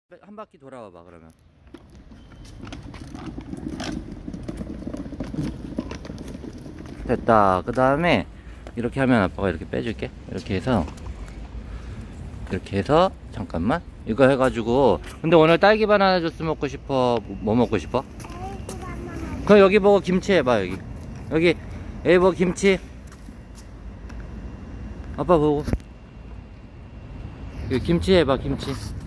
한 바퀴 돌아와봐 그러면. 됐다. 그 다음에 이렇게 하면 아빠가 이렇게 빼줄게. 이렇게 해서 잠깐만 이거 해가지고. 근데 오늘 딸기 바나나 주스 먹고 싶어? 뭐 먹고 싶어? 그럼 여기 보고 김치 해봐. 여기 보고 김치. 아빠 보고 여기 김치 해봐. 김치.